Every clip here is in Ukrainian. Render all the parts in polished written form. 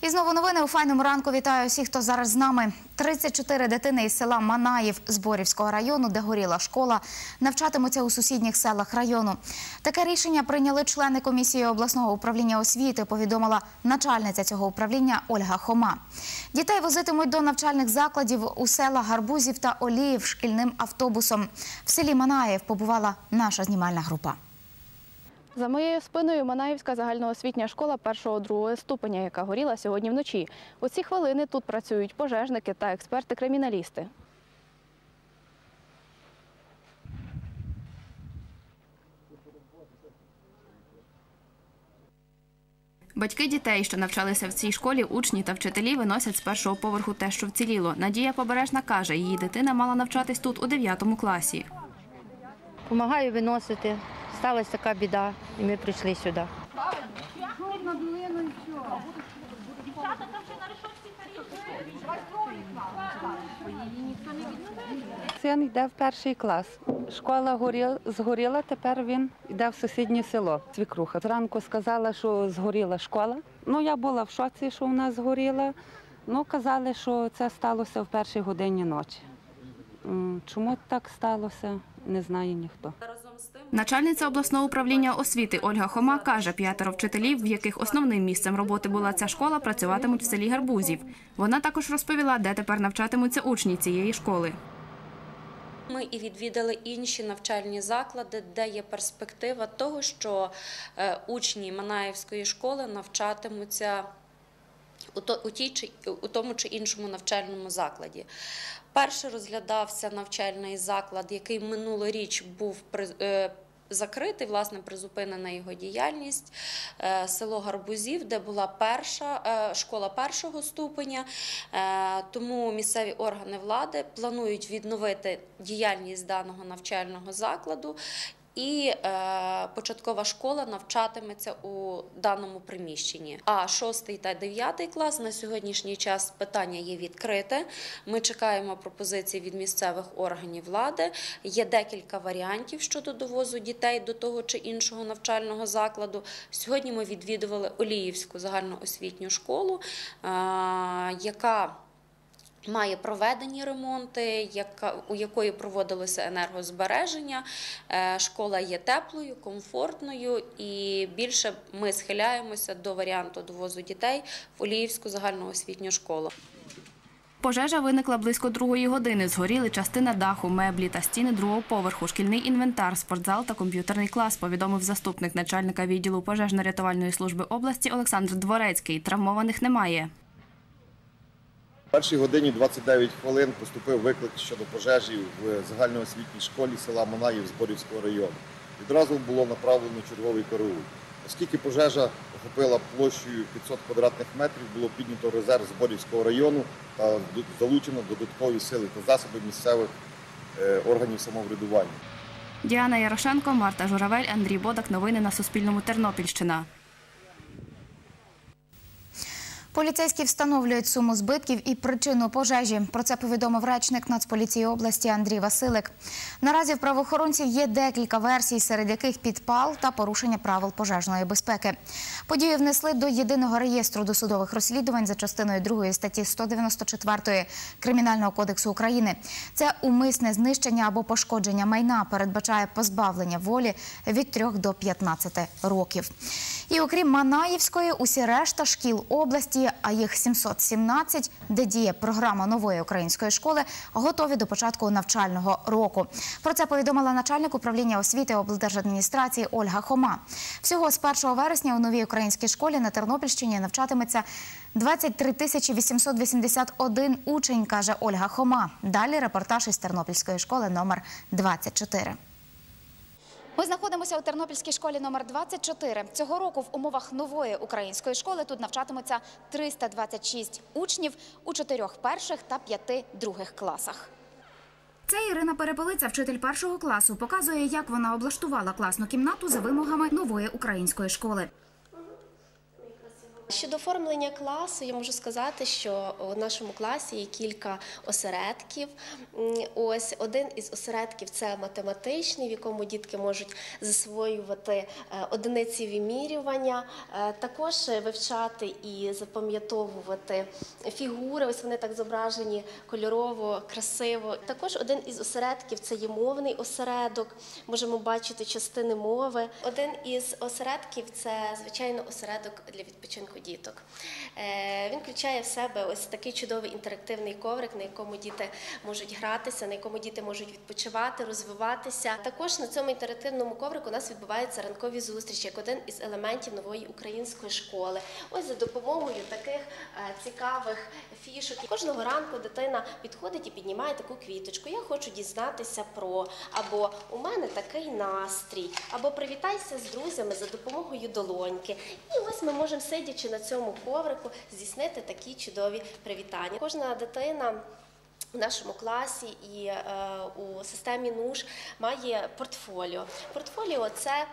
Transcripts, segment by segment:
І знову новини у файному ранку. Вітаю всіх, хто зараз з нами. 34 дитини із села Манаїв Зборівського району, де горіла школа, навчатимуться у сусідніх селах району. Таке рішення прийняли члени комісії обласного управління освіти, повідомила начальниця цього управління Ольга Хома. Дітей возитимуть до навчальних закладів у села Гарбузів та Оліїв шкільним автобусом. В селі Манаїв побувала наша знімальна група. За моєю спиною Манаївська загальноосвітня школа 1-2 ступеня, яка горіла сьогодні вночі. У ці хвилини тут працюють пожежники та експерти-криміналісти. Батьки дітей, що навчалися в цій школі, учні та вчителі виносять з першого поверху те, що вціліло. Надія Побережна каже, її дитина мала навчатись тут у 9 класі. Помагаю виносити. Сталася така біда, і ми прийшли сюди. Син йде в 1 клас. Школа згоріла, тепер він йде в сусіднє село. Свікруха. Зранку сказала, що згоріла школа. Я була в шоці, що вона згоріла. Казали, що це сталося в 1 годині ночі. Чому так сталося, не знає ніхто. Начальниця обласного управління освіти Ольга Хома каже, 5 вчителів, в яких основним місцем роботи була ця школа, працюватимуть в селі Гарбузів. Вона також розповіла, де тепер навчатимуться учні цієї школи. Ми і відвідали інші навчальні заклади, де є перспектива того, що учні Манаївської школи навчатимуться у тому чи іншому навчальному закладі. Перше розглядався навчальний заклад, який минулоріч був закритий, власне, призупинена його діяльність, село Гарбузів, де була школа 1-го ступеня, тому місцеві органи влади планують відновити діяльність даного навчального закладу. І початкова школа навчатиметься у даному приміщенні. А 6 та 9 клас на сьогоднішній час питання є відкрите. Ми чекаємо пропозицій від місцевих органів влади. Є декілька варіантів щодо довозу дітей до того чи іншого навчального закладу. Сьогодні ми відвідували Оліївську загальноосвітню школу, яка має проведені ремонти, у якої проводилося енергозбереження. Школа є теплою, комфортною і більше ми схиляємося до варіанту довозу дітей в Оліївську загальноосвітню школу. Пожежа виникла близько 2-ї години. Згоріли частина даху, меблі та стіни 2-го поверху, шкільний інвентар, спортзал та комп'ютерний клас, повідомив заступник начальника відділу пожежно-рятувальної служби області Олександр Дворецький. Травмованих немає. О 1 годині 29 хвилин поступив виклик щодо пожежі в загальноосвітній школі села Манаїв Зборівського району. Відразу було направлено черговий караул. Оскільки пожежа охопила площею 500 квадратних метрів, було піднято резерв Зборівського району та залучено додаткові сили та засоби місцевих органів самоврядування. Діана Ярошенко, Марта Журавель, Андрій Бодак. Новини на Суспільному. Тернопільщина. Поліцейські встановлюють суму збитків і причину пожежі. Про це повідомив речник Нацполіції області Андрій Василик. Наразі в правоохоронців є декілька версій, серед яких підпал та порушення правил пожежної безпеки. Подію внесли до Єдиного реєстру досудових розслідувань за частиною 2 статті 194 Кримінального кодексу України. Це умисне знищення або пошкодження майна, передбачає позбавлення волі від 3 до 15 років. І окрім Манаївської, усі решта шкіл області, а їх 717, де діє програма нової української школи, готові до початку навчального року. Про це повідомила начальник управління освіти облдержадміністрації Ольга Хома. Всього з 1 вересня у новій українській школі на Тернопільщині навчатиметься 23 881 учень, каже Ольга Хома. Далі репортаж із Тернопільської школи номер 24. Ми знаходимося у Тернопільській школі номер 24. Цього року в умовах нової української школи тут навчатимуться 326 учнів у 4 перших та 5 других класах. Це Ірина Перепелиця, вчитель 1-го класу, показує, як вона облаштувала класну кімнату за вимогами нової української школи. Щодо оформлення класу, я можу сказати, що у нашому класі є кілька осередків. Ось один із осередків – це математичний, в якому дітки можуть засвоювати одиниці вимірювання, також вивчати і запам'ятовувати фігури. Ось вони так зображені кольорово, красиво. Також один із осередків – це є мовний осередок. Можемо бачити частини мови. Один із осередків – це, звичайно, осередок для відпочинку діток. Він включає в себе ось такий чудовий інтерактивний коврик, на якому діти можуть гратися, на якому діти можуть відпочивати, розвиватися. Також на цьому інтерактивному коврику у нас відбуваються ранкові зустрічі, як один із елементів нової української школи. Ось за допомогою таких цікавих фішок. Кожного ранку дитина підходить і піднімає таку квіточку. Я хочу дізнатися про, або у мене такий настрій, або привітайся з друзями за допомогою долоньки. І ось ми можемо, сидячи на цьому коврику, здійснити такі чудові привітання. Кожна дитина у нашому класі і у системі НУШ має портфоліо. Портфоліо – це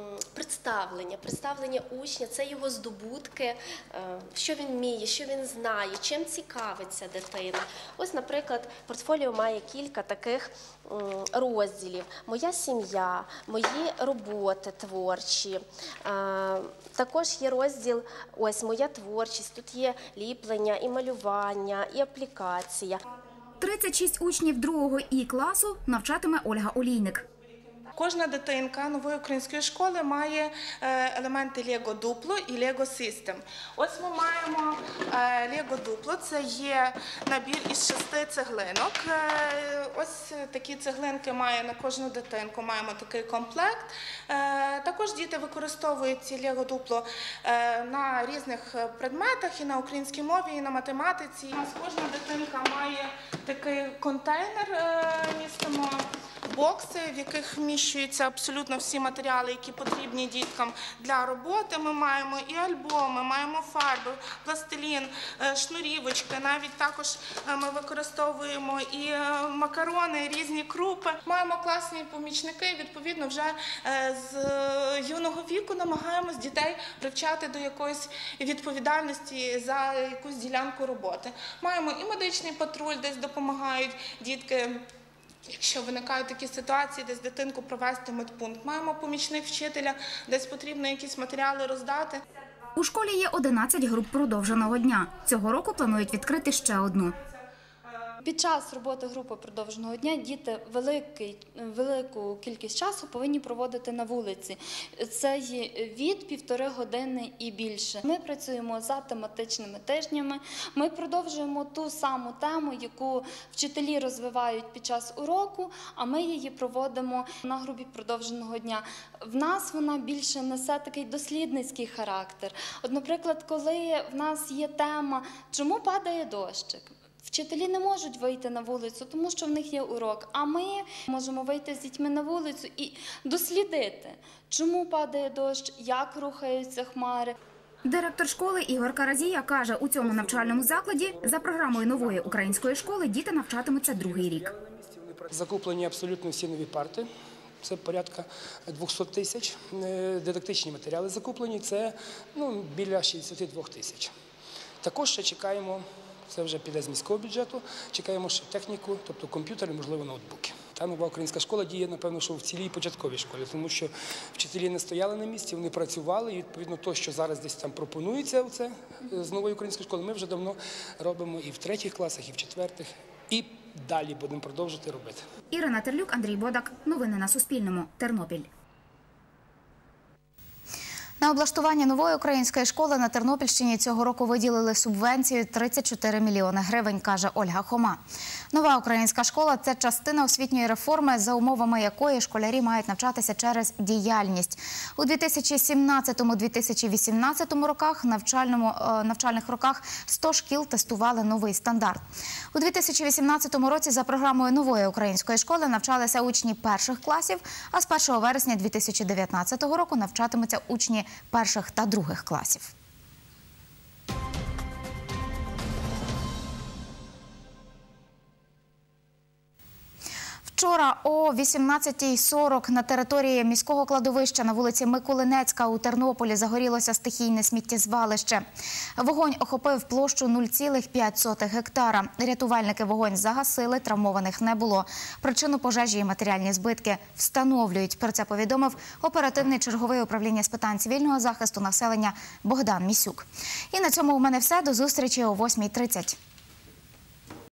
представлення учня, це його здобутки, що він вміє, що він знає, чим цікавиться дитина. Ось, наприклад, портфоліо має кілька таких розділів. Моя сім'я, мої роботи творчі. Також є розділ ось моя творчість. Тут є ліплення, і малювання, і аплікація. 36 учнів 2 І класу навчатиме Ольга Олійник. Кожна дитинка нової української школи має елементи Lego Duplo і Lego System. Ось ми маємо Lego Duplo, це є набір із 6 цеглинок. Ось такі цеглинки має на кожну дитинку, маємо такий комплект. Також діти використовують ці Lego Duplo на різних предметах, і на українській мові, і на математиці. У нас кожна дитинка має такий контейнер, містимо бокси, в яких вміщуються абсолютно всі матеріали, які потрібні діткам для роботи. Ми маємо і альбоми, маємо фарби, пластилін, шнурівочки. Навіть також ми використовуємо і макарони, різні крупи. Маємо класні помічники, відповідно, вже з юного віку намагаємось дітей привчати до якоїсь відповідальності за якусь ділянку роботи. Маємо і медичний патруль, десь допомагають дітки, якщо виникають такі ситуації, десь дитинку провести в медпункт. Маємо помічник вчителя, десь потрібно якісь матеріали роздати. У школі є 11 груп продовженого дня. Цього року планують відкрити ще одну. Під час роботи групи продовженого дня діти велику кількість часу повинні проводити на вулиці. Це є від 1,5 години і більше. Ми працюємо за тематичними тижнями, ми продовжуємо ту саму тему, яку вчителі розвивають під час уроку, а ми її проводимо на групі продовженого дня. В нас вона більше несе такий дослідницький характер. От, наприклад, коли в нас є тема «Чому падає дощик?», вчителі не можуть вийти на вулицю, тому що в них є урок, а ми можемо вийти з дітьми на вулицю і дослідити, чому падає дощ, як рухаються хмари. Директор школи Ігор Каразія каже, у цьому навчальному закладі за програмою нової української школи діти навчатимуться 2-й рік. Закуплені абсолютно всі нові парти. Це порядка 200 тисяч. Дидактичні матеріали закуплені, це біля 62 тисяч. Також ще чекаємо, це вже піде з міського бюджету, чекаємо ще техніку, тобто комп'ютери, можливо, ноутбуки. Та нова українська школа діє, напевно, що в цілій початковій школі, тому що вчителі не стояли на місці, вони працювали, і, відповідно, то, що зараз десь там пропонується з нової української школи, ми вже давно робимо і в 3-х класах, і в 4-х, і далі будемо продовжувати робити. Ірина Терлюк, Андрій Бодак. Новини на Суспільному. Тернопіль. На облаштування нової української школи на Тернопільщині цього року виділили субвенцію 34 мільйони гривень, каже Ольга Хома. Нова українська школа – це частина освітньої реформи, за умовами якої школярі мають навчатися через діяльність. У 2017-2018 роках, навчальних роках 100 шкіл тестували новий стандарт. У 2018 році за програмою нової української школи навчалися учні перших класів, а з 1 вересня 2019 року навчатимуться учні перших та других класів. Вчора о 18:40 на території міського кладовища на вулиці Миколинецька у Тернополі загорілося стихійне сміттєзвалище. Вогонь охопив площу 0,5 гектара. Рятувальники вогонь загасили, травмованих не було. Причину пожежі і матеріальні збитки встановлюють. Про це повідомив оперативний черговий управління з питань цивільного захисту населення Богдан Місюк. І на цьому у мене все. До зустрічі о 8:30.